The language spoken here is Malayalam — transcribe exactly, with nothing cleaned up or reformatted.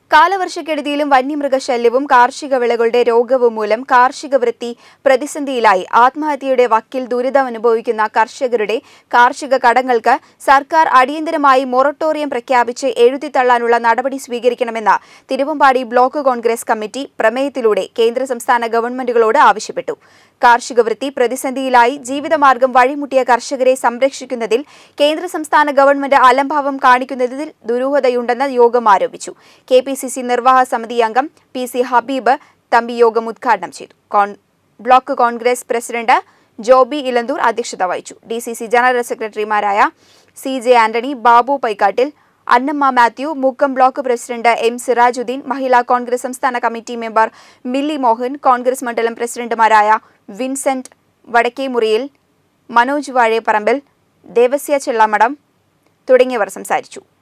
കാലവർഷക്കെടുതിയിലും വന്യമൃഗശല്യവും കാർഷിക വിളകളുടെ രോഗവും മൂലം കാർഷിക വൃത്തി പ്രതിസന്ധിയിലായി ആത്മഹത്യയുടെ വക്കിൽ ദുരിതമനുഭവിക്കുന്ന കർഷകരുടെ കാർഷിക കടങ്ങൾക്ക് സർക്കാർ അടിയന്തരമായി മൊറട്ടോറിയം പ്രഖ്യാപിച്ച് എഴുതിത്തള്ളാനുള്ള നടപടി സ്വീകരിക്കണമെന്ന് തിരുവമ്പാടി ബ്ലോക്ക് കോൺഗ്രസ് കമ്മിറ്റി പ്രമേയത്തിലൂടെ കേന്ദ്ര സംസ്ഥാന ഗവൺമെന്റുകളോട് ആവശ്യപ്പെട്ടു. കാർഷിക വൃത്തി പ്രതിസന്ധിയിലായി ജീവിതമാർഗം വഴിമുട്ടിയ കർഷകരെ സംരക്ഷിക്കുന്നതിൽ കേന്ദ്ര സംസ്ഥാന ഗവൺമെന്റ് അലംഭാവം കാണിക്കുന്നതിൽ ദുരൂഹതയുണ്ടെന്ന് യോഗം ആരോപിച്ചു. കെ പി സി സി നിർവാഹക സമിതി അംഗം പി സി ഹബീബ് തമ്പി യോഗം ഉദ്ഘാടനം ചെയ്തു. ബ്ലോക്ക് കോൺഗ്രസ് പ്രസിഡന്റ് ജോബി ഇലന്തൂർ അധ്യക്ഷത വഹിച്ചു. ഡി സി സി ജനറൽ സെക്രട്ടറിമാരായ C J Antony, Babu Paikattil, Annamma Mathew, Mukkam block president M Sirajuddin, Mahila Congress സംസ്ഥാന കമ്മിറ്റി മെമ്പർ മില്ലി മോഹൻ, കോൺഗ്രസ് മണ്ഡലം പ്രസിഡന്റുമാരായ വിൻസെന്റ് വടക്കേമുറിയിൽ, മനോജ് വാഴേപ്പറമ്പിൽ, ദേവസ്യ ചെള്ളമഠം തുടങ്ങിയവർ സംസാരിച്ചു.